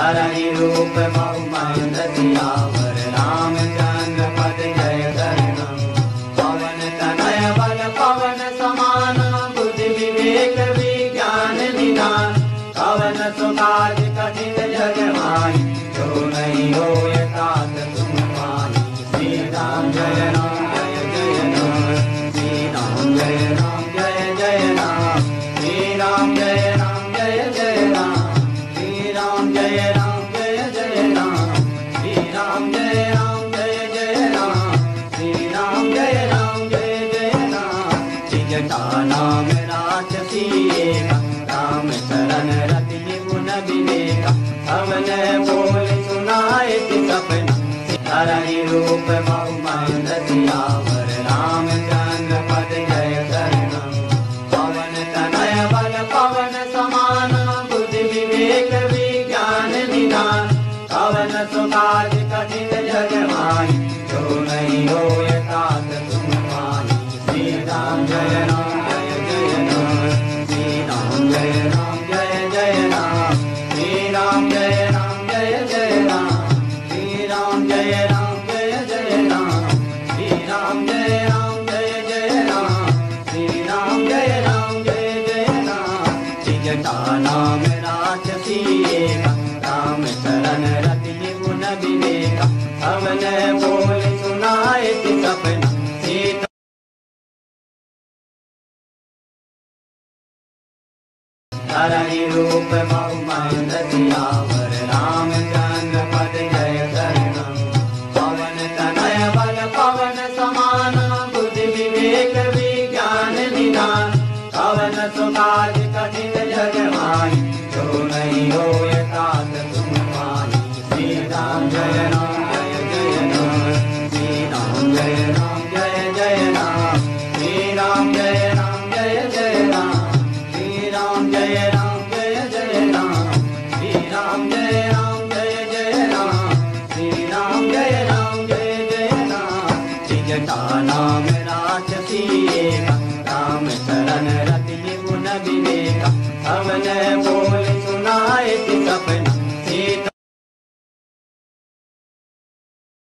धरणि रूप बहुमंद सियावर रामचंद्र पद जय शरणम। पवन तनय बल पवन समान बुद्धि विवेक विज्ञान निधान। पवन सुखादि कठिन जग माही जो नहीं होय तात तुम पाही। श्री राम जय राम जय जय राम। श्री राम जय राम जय जय राम। श्री राम जय राम जय जय राम। श्री राम जय राम जय जय राम। श्री राम जय राम जय जय राम। श्री राम जय राम जय जय राम। जटा नाम राक्षसी एका राम शरण रति गुण विवेका। पवन बोल सुनाए सपना धरणि रूप बहुमंद सियावर रामचंद्र पद जय शरणम। पवन तनय बल पवन समान बुद्धि विवेक विज्ञान निधान। पवन सुखादि कठिन जग माही जो नहीं होय तात तुम पाही। श्री राम जय राम जय जय राम। श्री राम जय राम जय जय राम। श्री राम जय राम जय जय राम। श्री राम जय राम जय जय राम। श्री राम जय राम जय जय राम। श्री राम जय राम जय जय राम। जटा नाम राक्षसी एका राम शरण रति गुण विवेका। पवन बोल सुनाए सपना सीता। धरणि रूप बहुमंद सियावर रामचंद्र पद जय शरणम। पवन तनय बल पवन समान बुद्धि विवेक विज्ञान निधान। पवन सुखादि कठिन जग माही जो नहीं होय तात तुम पाही। श्री राम जय राम जय जय राम। श्री राम जय राम जय जय राम। श्री राम जय राम जय जय राम। श्री राम जय राम जय जय राम। श्री राम जय राम जय जय राम। श्री राम जय राम जय जय राम। जटा नाम राक्षसी एका राम शरण रति गुण विवेका। पवन